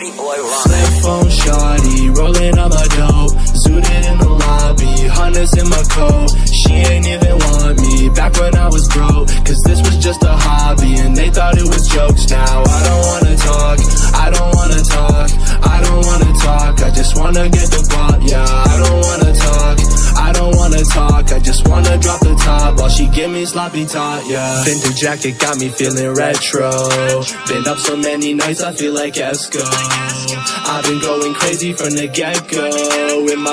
Flip phone shawty, rolling on my dope. Zooted in the lobby, hunters in my coat. She ain't even want me back when I was broke, cause this was just a hobby and they thought it was jokes. Now I don't wanna talk, I don't wanna talk, I don't wanna talk, I just wanna get the guap. Yeah, I don't wanna talk, I don't wanna talk, I just wanna drop the top while she give me sloppy top. Yeah, vintage jacket got me feeling retro. Been up so many nights I feel like Esco. I've been going crazy from the get-go. In my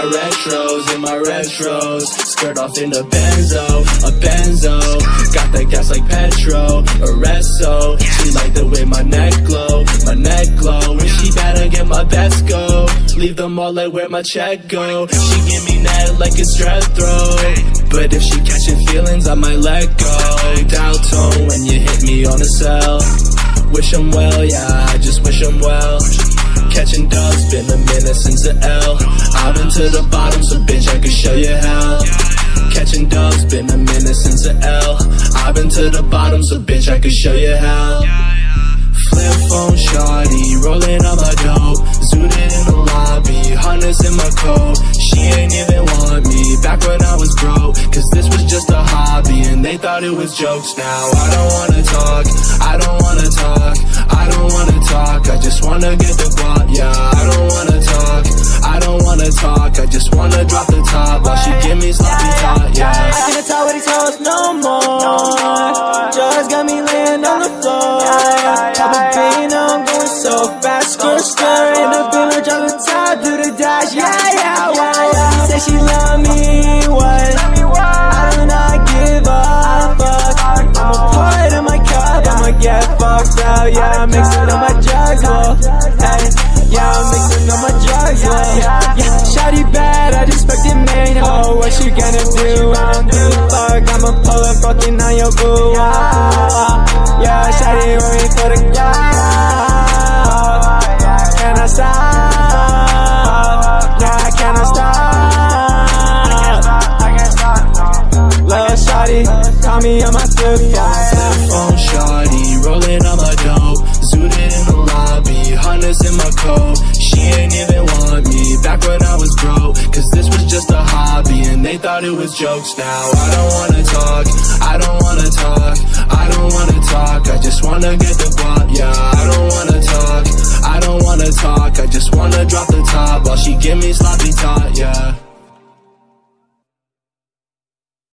retros, skirt off in a benzo. Got that gas like Petro, Arresto. She like the way my neck glow. And she better get my best go. Leave them all like where my check go. She give me that like it's strep throat, but if she catching feelings I might let go. Dial tone when you hit me on the cell. Wish them well, yeah, I just wish them well. Catching dubs, been a minute since the L. I've been to the bottom, so bitch, I can show you how. Catching dubs, been a minute since the L. I've been to the bottom, so bitch, I can show you how. Flip phone shawty, rolling on my dope. Zooted in the lobby, hunters in my coat. She ain't even want me back when I was broke, cause this was just a hobby and they thought it was jokes. Now I don't wanna talk, I don't wanna talk, I don't wanna talk, I just wanna get the guap. Yeah, I don't wanna talk, I don't wanna talk, I just wanna drop the top while she give me sloppy top. Yeah, I can't talk with these hoes no more. Drugs got me laying on the floor. Pop a bean, now I'm going so fast. Skr, in the beamer, drop the top, do the dash. Yeah, why? Say she love me, what? I do not give a fuck. I'ma pour it in my cup, I'ma get fucked up. Yeah, I'm mixing up my drugs, well, hey. Yeah, I'm mixing up my drugs, well, yeah. Shawty bad, I just fucked it main hoe. What you gonna do? I don't give a fuck, I'ma pull up fucking on your boo. Yeah, shawty ready for the club. Can I stop? Yeah, can I stop? Lil' shawty, call me on my flip phone shawty, rolling on my dope. Zooted in the lobby, hunters in my coat. She ain't even want me back when I was broke, cause this was just a hobby and they thought it was jokes. Now I don't wanna talk, I don't wanna talk, I don't wanna talk, I just wanna get the guap. Yeah, I don't wanna talk, I don't wanna talk, I just wanna drop the top while she give me sloppy top. Yeah.